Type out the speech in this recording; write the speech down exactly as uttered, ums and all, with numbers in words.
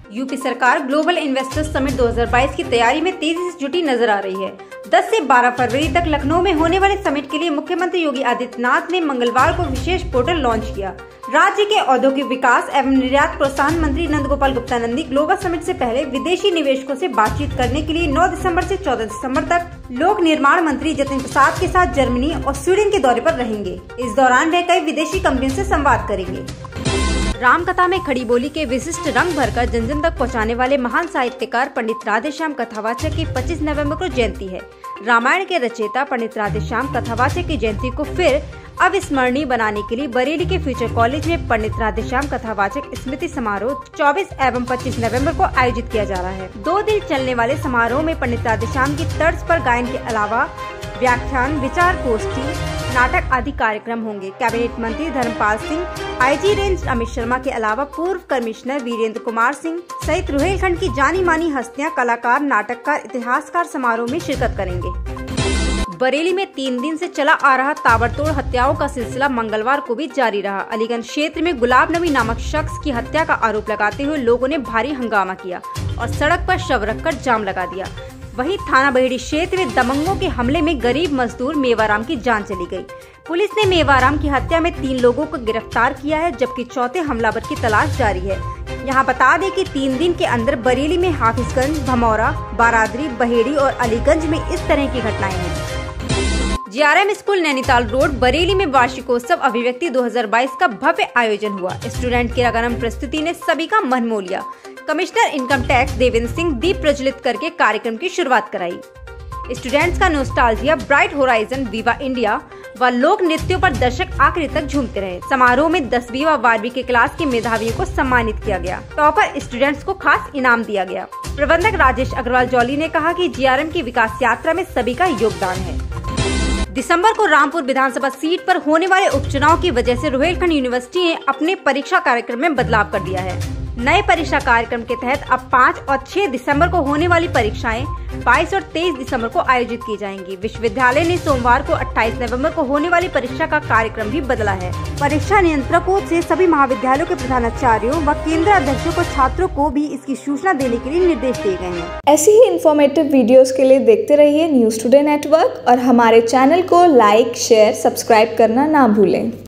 UP सरकार global investors summit दो हज़ार बाईस की तैयारी में तेजी से जुटी नजर आ रही है। दस से बारह फरवरी तक लखनऊ में होने वाले समिट के लिए मुख्यमंत्री योगी आदित्यनाथ ने मंगलवार को विशेष पोर्टल लॉन्च किया। राज्य के औद्योगिक विकास एवं निर्यात प्रोत्साहन मंत्री नंद गोपाल गुप्ता नंदी ग्लोबल समिट से पहले विदेशी निवेशकों से बातचीत करने के लिए नौ दिसंबर से चौदह दिसंबर तक लोक निर्माण मंत्री जतिन प्रसाद के साथ जर्मनी और स्वीडन के दौरे पर रहेंगे। इस दौरान वे कई विदेशी कंपनियों से संवाद करेंगे। रामकथा में खड़ी बोली के विशिष्ट रंग भरकर जन जन तक पहुंचाने वाले महान साहित्यकार पंडित राधेश्याम कथावाचक की पच्चीस नवंबर को जयंती है। रामायण के रचयिता पंडित राधेश्याम कथावाचक की जयंती को फिर अविस्मरणीय बनाने के लिए बरेली के फ्यूचर कॉलेज में पंडित राधेश्याम कथावाचक स्मृति समारोह चौबीस एवं पच्चीस नवंबर को आयोजित किया जा रहा है। दो दिन चलने वाले समारोह में पंडित राधेश्याम की तर्ज पर गायन के अलावा व्याख्यान, विचार गोष्ठी, नाटक आदि कार्यक्रम होंगे। कैबिनेट मंत्री धर्मपाल सिंह, आईजी रेंज अमित शर्मा के अलावा पूर्व कमिश्नर वीरेंद्र कुमार सिंह सहित रुहेलखंड की जानी मानी हस्तियां, कलाकार, नाटककार, इतिहासकार समारोह में शिरकत करेंगे। बरेली में तीन दिन से चला आ रहा ताबड़तोड़ हत्याओं का सिलसिला मंगलवार को भी जारी रहा। अलीगंज क्षेत्र में गुलाब नबी नामक शख्स की हत्या का आरोप लगाते हुए लोगों ने भारी हंगामा किया और सड़क पर शव रखकर जाम लगा दिया। वहीं थाना बहेड़ी क्षेत्र में दबंगों के हमले में गरीब मजदूर मेवाराम की जान चली गई। पुलिस ने मेवाराम की हत्या में तीन लोगों को गिरफ्तार किया है, जबकि चौथे हमलावर की तलाश जारी है। यहां बता दें कि तीन दिन के अंदर बरेली में हाफिजगंज, भमौरा, बारादरी, बहेड़ी और अलीगंज में इस तरह की घटनाएं हैं। GRM school Nainital road Bareilly में वार्षिकोत्सव अभिव्यक्ति दो हज़ार बाईस का भव्य आयोजन हुआ। स्टूडेंट की रंगारंग प्रस्तुति ने सभी का मन मोह लिया। Commissioner income tax Devendra Singh दीप प्रज्वलित करके कार्यक्रम की शुरुआत कराई। स्टूडेंट्स का nostalgia, bright horizon, viva India व लोक नृत्यों पर दर्शक आखिरी तक झूमते रहे। समारोह में दसवीं व बारहवीं के क्लास के मेधावियों को सम्मानित किया गया। टॉपर स्टूडेंट्स को खास इनाम दिया गया। प्रबंधक राजेश अग्रवाल जौली ने कहा कि जीआरएम की विकास यात्रा में सभी का योगदान है। दिसंबर को रामपुर विधानसभा सीट पर होने वाले उपचुनाव की वजह से रुहेलखंड यूनिवर्सिटी ने अपने परीक्षा कार्यक्रम में बदलाव कर दिया है। नए परीक्षा कार्यक्रम के तहत अब पाँच और छह दिसंबर को होने वाली परीक्षाएं बाईस और तेईस दिसंबर को आयोजित की जाएंगी। विश्वविद्यालय ने सोमवार को अट्ठाईस नवंबर को होने वाली परीक्षा का कार्यक्रम भी बदला है। परीक्षा नियंत्रकों से सभी महाविद्यालयों के प्रधानाचार्यों व केंद्र अध्यक्षों को छात्रों को भी इसकी सूचना देने के लिए निर्देश दिए गए हैं। ऐसी ही इन्फॉर्मेटिव वीडियोस के लिए देखते रहिए न्यूज़ टुडे नेटवर्क और हमारे चैनल को लाइक, शेयर, सब्सक्राइब करना ना भूलें।